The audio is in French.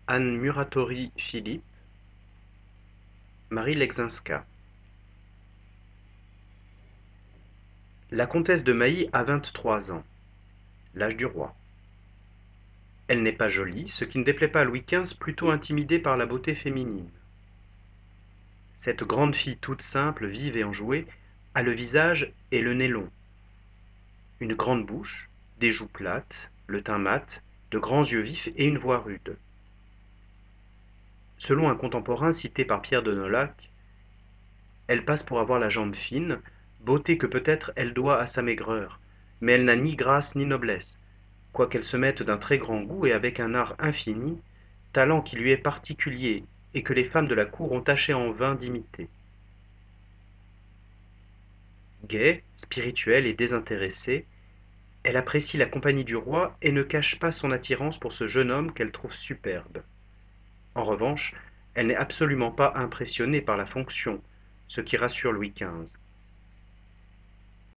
Anne Muratori-Philippe, Marie Leczinska. La comtesse de Mailly a 23 ans, l'âge du roi. Elle n'est pas jolie, ce qui ne déplaît pas à Louis XV, plutôt intimidé par la beauté féminine. Cette grande fille toute simple, vive et enjouée, a le visage et le nez long, une grande bouche, des joues plates, le teint mat, de grands yeux vifs et une voix rude. Selon un contemporain cité par Pierre de Nolhac, elle passe pour avoir la jambe fine, beauté que peut-être elle doit à sa maigreur, mais elle n'a ni grâce ni noblesse, quoiqu'elle se mette d'un très grand goût et avec un art infini, talent qui lui est particulier et que les femmes de la cour ont tâché en vain d'imiter. Gaie, spirituelle et désintéressée, elle apprécie la compagnie du roi et ne cache pas son attirance pour ce jeune homme qu'elle trouve superbe. En revanche, elle n'est absolument pas impressionnée par la fonction, ce qui rassure Louis XV.